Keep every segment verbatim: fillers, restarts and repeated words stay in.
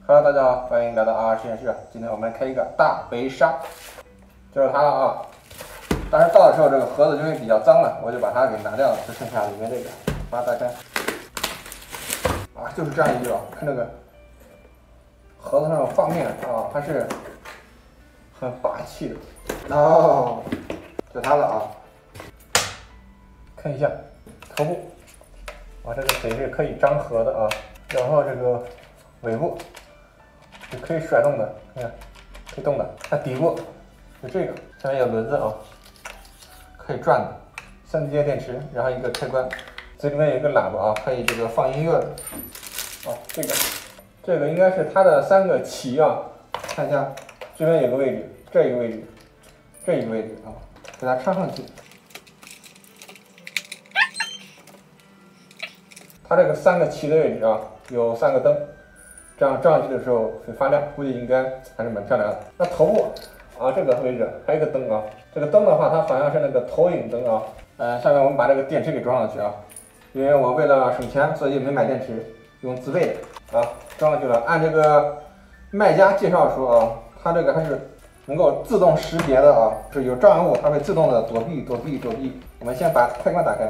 Hello， 大家好，欢迎来到 R 实验室。今天我们来开一个大白鲨，就是它了啊。但是到的时候这个盒子因为比较脏了，我就把它给拿掉了，就剩下里面这个。把它打开，啊，就是这样一个，看这个盒子上的画面啊，它是很霸气的。哦，就它了啊。看一下头部，啊，这个嘴是可以张合的啊，然后这个尾部。 是可以甩动的，看看，可以动的。它底部有这个，下面有轮子啊，可以转的。三节电池，然后一个开关，这里面有一个喇叭啊，可以这个放音乐的。哦，这个，这个应该是它的三个鳍啊，看一下，这边有个位置，这一个位置，这一个位置啊，给它插上去。它这个三个鳍的位置啊，有三个灯。 这样照上去的时候会发亮，估计应该还是蛮漂亮的。那头部啊，这个位置还有一个灯啊，这个灯的话，它好像是那个投影灯啊。呃，下面我们把这个电池给装上去啊，因为我为了省钱，所以没买电池，用自备的啊，装上去了。按这个卖家介绍说啊，它这个还是能够自动识别的啊，是有障碍物，它会自动的躲避、躲避、躲避。我们先把开关打开。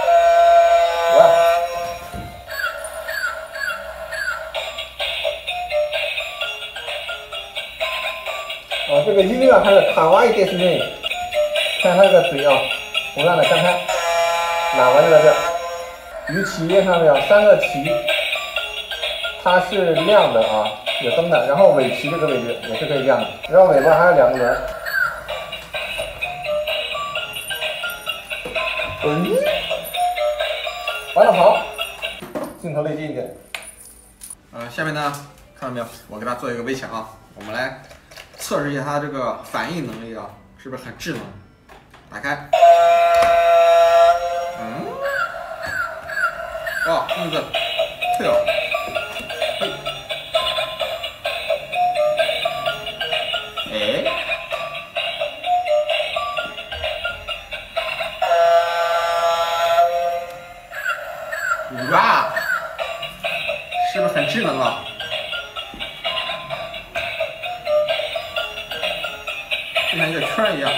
啊，这个音乐还是卡哇伊电视内，看它这个嘴啊，不断的张开，喇叭就在这儿，鱼鳍上面有三个鳍，它是亮的啊，有灯的，然后尾鳍这个位置也是可以亮的，然后尾巴还有两个轮。嗯，完了好，镜头离近一点。呃，下面呢，看到没有？我给它做一个围墙啊，我们来。 测试一下它这个反应能力啊，是不是很智能？打开，嗯，哦，那个退了，嘿，哎，哇，是不是很智能啊？ 就像一个圈一样，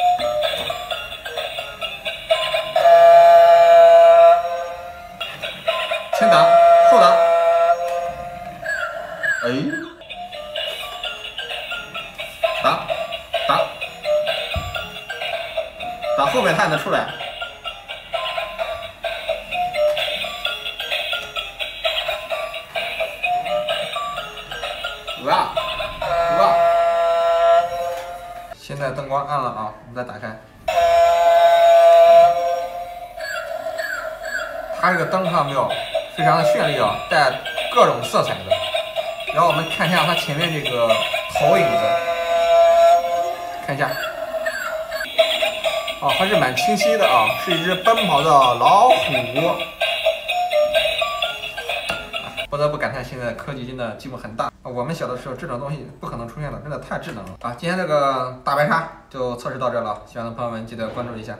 前挡后挡，哎，挡挡挡后面它也能出来，哇哇！ 现在灯光暗了啊，我们再打开。它这个灯看到没有，非常的绚丽啊，带各种色彩的。然后我们看一下它前面这个投影子，看一下，哦，还是蛮清晰的啊，是一只奔跑的老虎。不得不感叹，现在科技真的进步很大。我们小的时候，这种东西不可能出现的，真的太智能了啊！今天这个大白鲨就测试到这了，喜欢的朋友们记得关注一下。